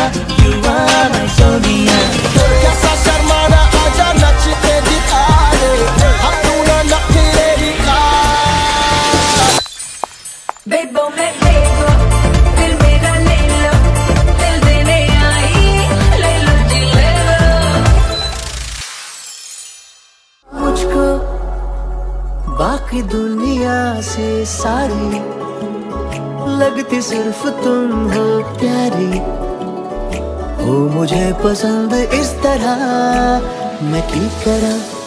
You are my Sonia. कैसा शर्माना आजा नच के दिखा दे, हम तू ना नखरे दिखा। बेबो मैं बेबो, दिल मेरा ले लो, दिल देने आई, ले लो जी ले लो। मुझको बाकी दुनिया से सारी लगती सिर्फ तुम हो प्यारी, हो मुझे पसंद इस तरह मैं की करा।